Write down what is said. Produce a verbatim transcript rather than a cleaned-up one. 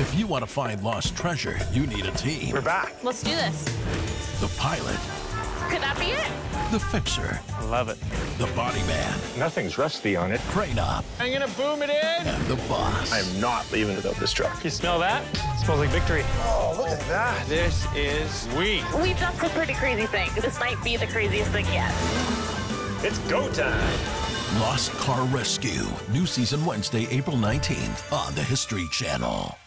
If you want to find lost treasure, you need a team. We're back. Let's do this. The pilot. Could that be it? The fixer. I love it. The body man. Nothing's rusty on it. Crane up. I'm gonna boom it in. And the boss. I am not leaving without this truck. You smell that? It smells like victory. Oh, look at that. This is sweet. We've done some pretty crazy things. This might be the craziest thing yet. It's go time. Lost Car Rescue. New season Wednesday, April nineteenth on the History Channel.